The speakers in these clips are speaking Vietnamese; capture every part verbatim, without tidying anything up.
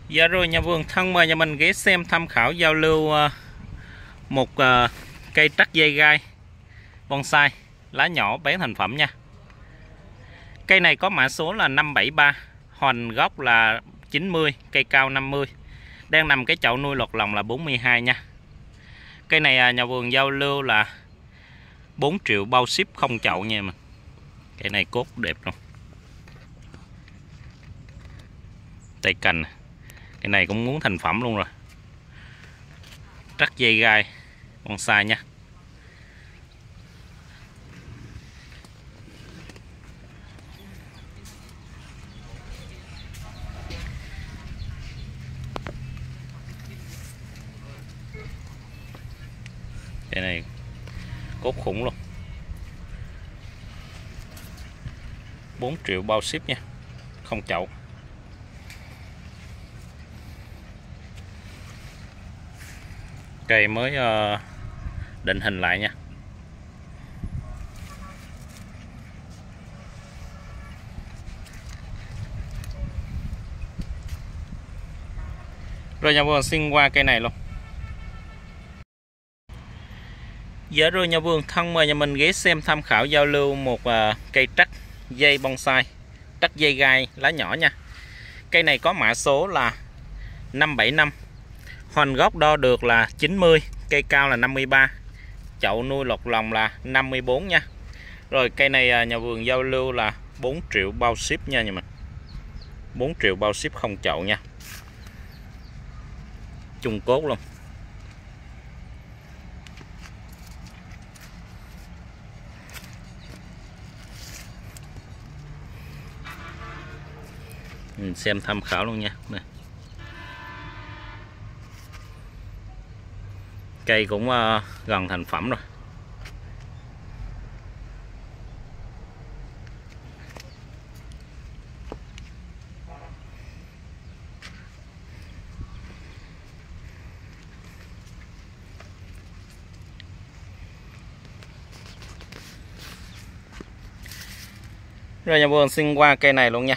Dạ rồi nhà vườn thân mời nhà mình ghé xem tham khảo giao lưu một cây trắc dây gai bonsai lá nhỏ bán thành phẩm nha. Cây này có mã số là năm bảy ba, hoành gốc là chín mươi, cây cao năm mươi. Đang nằm cái chậu nuôi lọt lòng là bốn mươi hai nha. Cây này nhà vườn giao lưu là bốn triệu bao ship không chậu nha mình. Cây này cốt đẹp luôn. Tay cành. Cái này cũng muốn thành phẩm luôn rồi. Trắc dây gai bonsai nha. Cái này cốt khủng luôn. bốn triệu bao ship nha, không chậu. Cây mới uh, định hình lại nha. Rồi nhà vườn xin qua cây này luôn. Dạ rồi nhà vườn thân mời nhà mình ghé xem tham khảo giao lưu một uh, cây trắc dây bonsai, trắc dây gai lá nhỏ nha. Cây này có mã số là năm bảy năm, hoành gốc đo được là chín mươi, cây cao là năm mươi ba, chậu nuôi lọt lòng là năm mươi bốn nha. Rồi cây này nhà vườn giao lưu là bốn triệu bao ship nha nhà mình. bốn triệu bao ship không chậu nha. Chung cốt luôn. Mình xem tham khảo luôn nha. Này. Cây cũng uh, gần thành phẩm rồi. Rồi nhà vườn xin qua cây này luôn nha.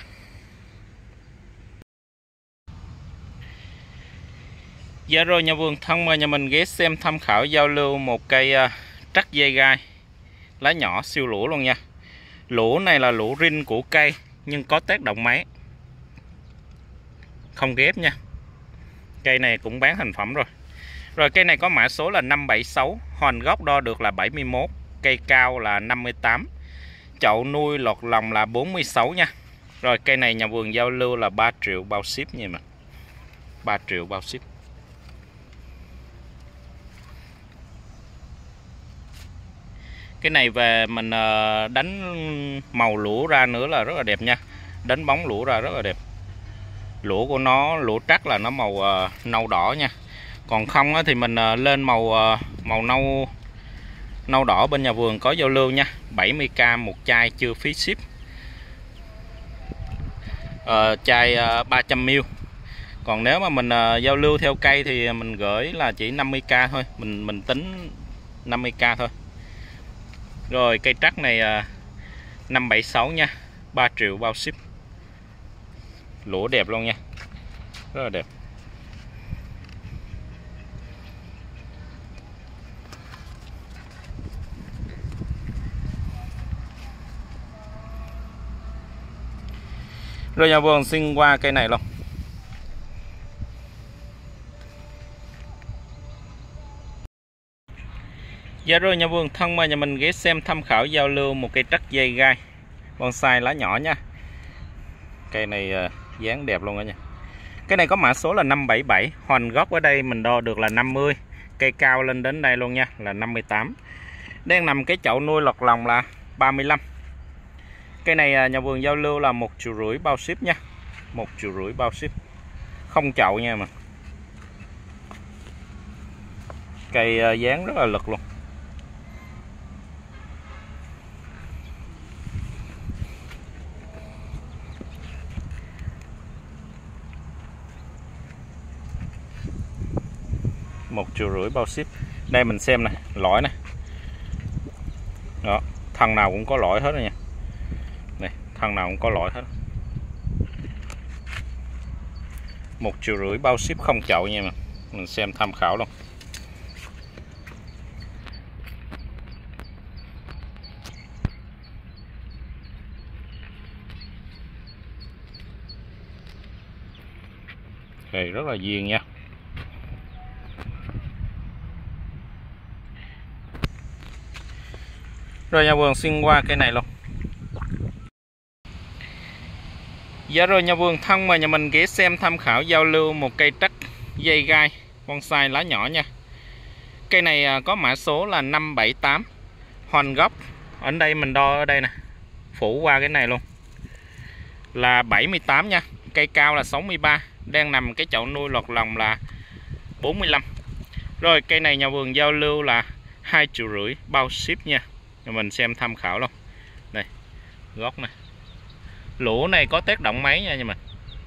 Dạ rồi nhà vườn thân mời nhà mình ghé xem tham khảo giao lưu một cây uh, trắc dây gai lá nhỏ siêu lũa luôn nha. Lũa này là lũa rin của cây nhưng có tác động máy, không ghép nha. Cây này cũng bán thành phẩm rồi. Rồi cây này có mã số là năm bảy sáu, hoành gốc đo được là bảy mươi mốt, cây cao là năm mươi tám, chậu nuôi lọt lòng là bốn mươi sáu nha. Rồi cây này nhà vườn giao lưu là ba triệu bao ship nha mà. ba triệu bao ship. Cái này về mình đánh màu lũa ra nữa là rất là đẹp nha. Đánh bóng lũa ra rất là đẹp. Lũa của nó, lũa trắc là nó màu nâu đỏ nha. Còn không thì mình lên màu màu nâu nâu đỏ bên nhà vườn có giao lưu nha. bảy mươi k một chai chưa phí ship. Ờ, chai ba trăm mi li lít. Còn nếu mà mình giao lưu theo cây thì mình gửi là chỉ năm mươi k thôi. Mình mình tính năm mươi k thôi. Rồi cây trắc này năm bảy sáu nha, ba triệu bao ship. Lũa đẹp luôn nha. Rất là đẹp. Rồi nhà vườn xin qua cây này luôn. Dạ rồi nhà vườn thân mời nhà mình ghé xem tham khảo giao lưu một cây trắc dây gai bonsai lá nhỏ nha. Cây này uh, dáng đẹp luôn đó nha. Cái này có mã số là năm bảy bảy, hoành gốc ở đây mình đo được là năm mươi, cây cao lên đến đây luôn nha là năm mươi tám. Đang nằm cái chậu nuôi lọt lòng là ba mươi lăm. Cây này uh, nhà vườn giao lưu là một triệu rưỡi bao ship nha. một triệu rưỡi bao ship. Không chậu nha mà. Cây uh, dáng rất là lực luôn. một triệu rưỡi bao ship. Đây mình xem nè, lõi nè. Đó, thân nào cũng có lõi hết rồi nha. Này, thân nào cũng có lõi hết. Một triệu rưỡi bao ship không chậu nha mà. Mình xem tham khảo luôn. Cây rất là duyên nha. Rồi nhà vườn xin qua cây này luôn. Dạ rồi nhà vườn thân mời nhà mình ghé xem tham khảo giao lưu một cây trắc dây gai bonsai lá nhỏ nha. Cây này có mã số là năm bảy tám. Hoành gốc ở đây mình đo ở đây nè, phủ qua cái này luôn là bảy mươi tám nha. Cây cao là sáu mươi ba, đang nằm cái chậu nuôi lọt lòng là bốn mươi lăm. Rồi cây này nhà vườn giao lưu là hai triệu rưỡi bao ship nha. Mình xem tham khảo luôn. Đây, gốc này. Lũa này có tác động máy nha nhưng mà.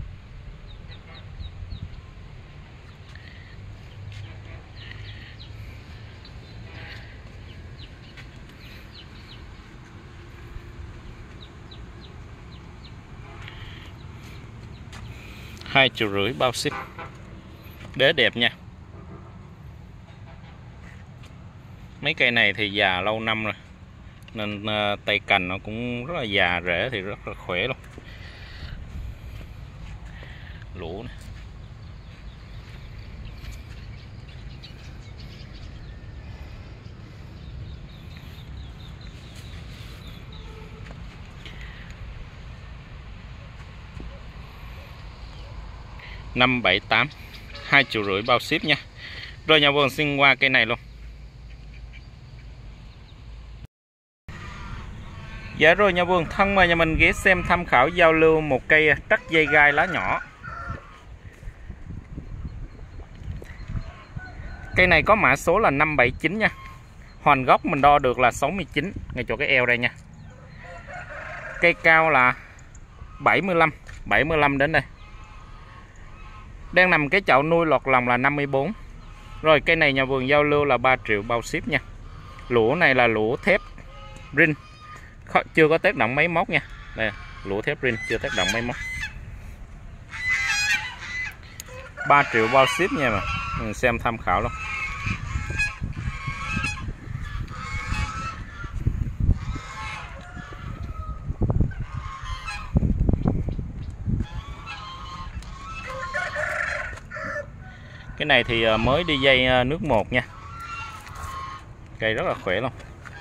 Hai triệu rưỡi bao ship. Đế đẹp nha. Mấy cây này thì già lâu năm rồi nên uh, tay cành nó cũng rất là già, rễ thì rất là khỏe luôn. Lũa này. Năm bảy tám, hai triệu rưỡi bao ship nha. Rồi nhà vườn xin qua cây này luôn. Dạ rồi nhà vườn thân mời nhà mình ghé xem tham khảo giao lưu một cây trắc dây gai lá nhỏ. Cây này có mã số là năm bảy chín nha. Hoành gốc mình đo được là sáu mươi chín ngay chỗ cái eo đây nha. Cây cao là bảy mươi lăm, bảy mươi lăm đến đây. Đang nằm cái chậu nuôi lọt lòng là năm mươi bốn. Rồi cây này nhà vườn giao lưu là ba triệu bao ship nha. Lũa này là lũa thép rin, chưa có tác động máy móc nha. Đây, lũa thép rin chưa tác động máy móc. ba triệu bao ship nha mà. Mình xem tham khảo luôn. Cái này thì mới đi dây nước một nha. Cây rất là khỏe luôn.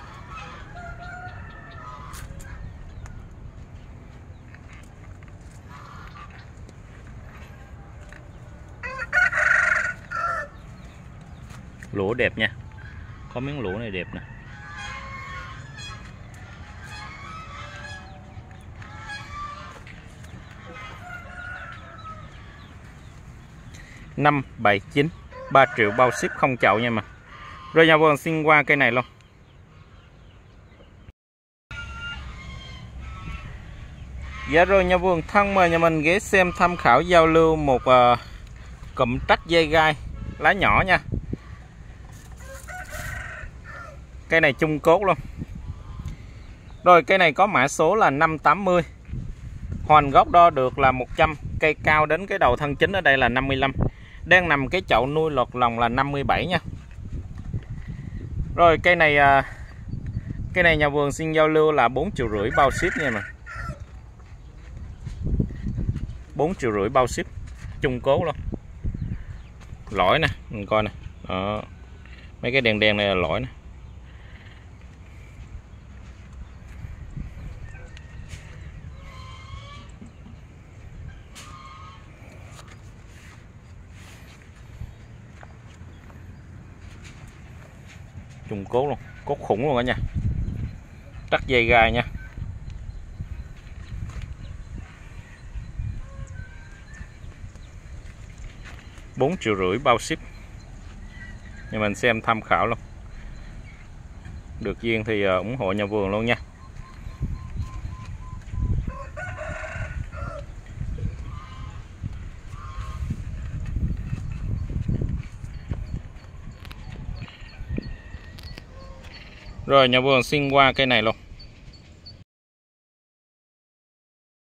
Lũa đẹp nha. Có miếng lũa này đẹp nè. Năm bảy chín, ba triệu bao ship không chậu nha mà. Rồi nhà vườn xin qua cây này luôn. Dạ rồi nhà vườn thân mời nhà mình ghé xem tham khảo giao lưu một uh, cụm trắc dây gai lá nhỏ nha. Cây này chung cốt luôn. Rồi cây này có mã số là năm tám mươi. Hoành gốc đo được là một trăm. Cây cao đến cái đầu thân chính ở đây là năm mươi lăm. Đang nằm cái chậu nuôi lọt lòng là năm mươi bảy nha. Rồi cây này Cây này nhà vườn xin giao lưu là bốn triệu rưỡi bao ship nha mà. bốn triệu rưỡi bao ship. Chung cố luôn. Lõi nè, mình coi nè. Đó. Mấy cái đèn đèn này là lõi nè. Chung cố luôn, cốt khủng luôn cả nha. Trắc dây gai nha. bốn triệu rưỡi bao ship. Nhưng mình xem tham khảo luôn. Được duyên thì ủng hộ nhà vườn luôn nha. Rồi nhà vườn xin qua cây này luôn.